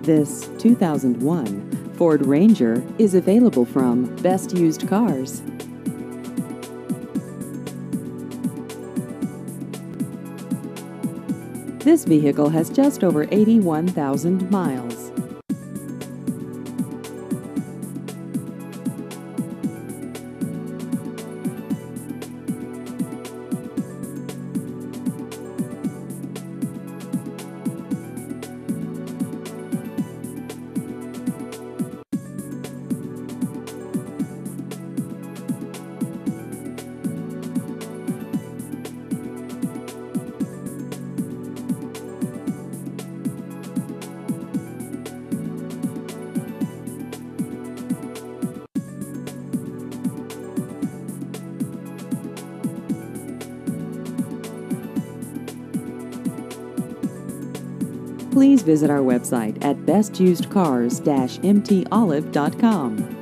This 2001 Ford Ranger is available from Best Used Cars. This vehicle has just over 81,000 miles. Please visit our website at bestusedcars-mtolive.com.